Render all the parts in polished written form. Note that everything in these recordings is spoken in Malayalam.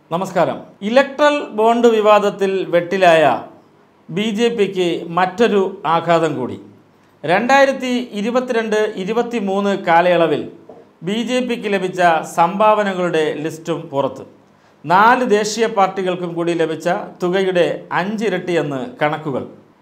നമസ്കാരം. ഇലക്ട്രൽ ബോണ്ട് വിവാദത്തിൽ വെട്ടിലായ ബി.ജെ.പിക്ക് മറ്റൊരു ആഘാതം കൂടി. 2022-23 കാലയളവിൽ ബി.ജെ.പിക്ക് ലഭിച്ച സംഭാവനകളുടെ ലിസ്റ്റും പുറത്ത്. 4 ദേശീയ പാർട്ടികൾക്കും കൂടി ലഭിച്ച തുകയുടെ 5 ഇരട്ടിയെന്ന് കണക്കുകൾ.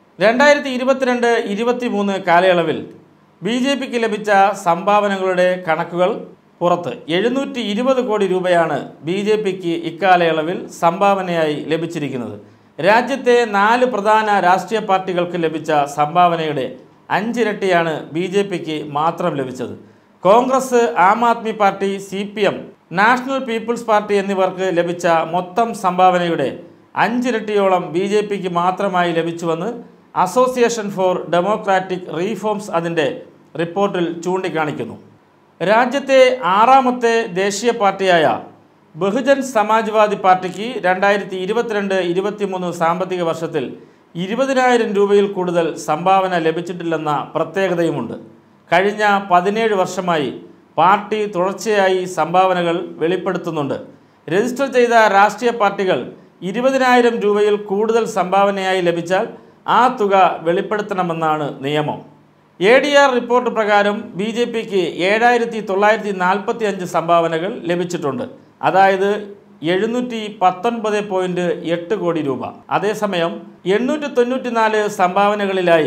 2022-23 കാലയളവിൽ ബി.ജെ.പിക്ക് ലഭിച്ച സംഭാവനകളുടെ കണക്കുകൾ പുറത്ത്. 720 കോടി രൂപയാണ് ബി.ജെ.പിക്ക് ഇക്കാലയളവിൽ സംഭാവനയായി ലഭിച്ചിരിക്കുന്നത്. രാജ്യത്തെ 4 പ്രധാന രാഷ്ട്രീയ പാർട്ടികൾക്ക് ലഭിച്ച സംഭാവനയുടെ 5 ഇരട്ടിയാണ് ബി.ജെ.പിക്ക് മാത്രം ലഭിച്ചത്. Congress, Aam Aadmi party, CPM, national people's party എന്നിവർക്ക് ലഭിച്ച മൊത്തം സംഭാവനയുടെ 5 ഇരട്ടിയോളം ബി.ജെ.പിക്ക് മാത്രമായി ലഭിച്ചുവെന്ന് അസോസിയേഷൻ ഫോർ ഡെമോക്രാറ്റിക് റീഫോംസ് അതിൻ്റെ റിപ്പോർട്ടിൽ ചൂണ്ടിക്കാണിക്കുന്നു. രാജ്യത്തെ 6ാമത്തെ ദേശീയ പാർട്ടിയായ ബഹുജൻ സമാജ്വാദി പാർട്ടിക്ക് 2022-23 സാമ്പത്തിക വർഷത്തിൽ 20,000 രൂപയിൽ കൂടുതൽ സംഭാവന ലഭിച്ചിട്ടില്ലെന്ന പ്രത്യേകതയുമുണ്ട്. കഴിഞ്ഞ 17 വർഷമായി പാർട്ടി തുടർച്ചയായി സംഭാവനകൾ വെളിപ്പെടുത്തുന്നുണ്ട്. രജിസ്റ്റർ ചെയ്ത രാഷ്ട്രീയ പാർട്ടികൾ 20,000 രൂപയിൽ കൂടുതൽ സംഭാവനയായി ലഭിച്ചാൽ ആ തുക വെളിപ്പെടുത്തണമെന്നാണ് നിയമം. ADR റിപ്പോർട്ട് പ്രകാരം ബി.ജെ.പിക്ക് 7,945 സംഭാവനകൾ ലഭിച്ചിട്ടുണ്ട്. അതായത് 719.8 കോടി രൂപ. അതേസമയം 894 സംഭാവനകളിലായി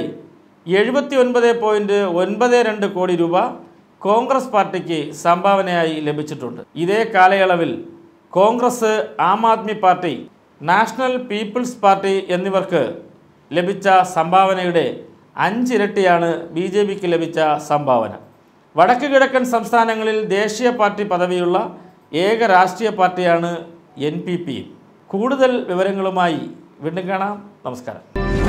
79.92 കോടി രൂപ കോൺഗ്രസ് പാർട്ടിക്ക് സംഭാവനയായി ലഭിച്ചിട്ടുണ്ട്. ഇതേ കാലയളവിൽ Congress, Aam Aadmi party, national people's party എന്നിവർക്ക് ലഭിച്ച സംഭാവനയുടെ 5 ഇരട്ടിയാണ് ബി.ജെ.പിക്ക് ലഭിച്ച സംഭാവന. വടക്ക് കിഴക്കൻ സംസ്ഥാനങ്ങളിൽ ദേശീയ പാർട്ടി പദവിയുള്ള ഏക രാഷ്ട്രീയ പാർട്ടിയാണ് NPP. കൂടുതൽ വിവരങ്ങളുമായി വീണ്ടും കാണാം. നമസ്കാരം.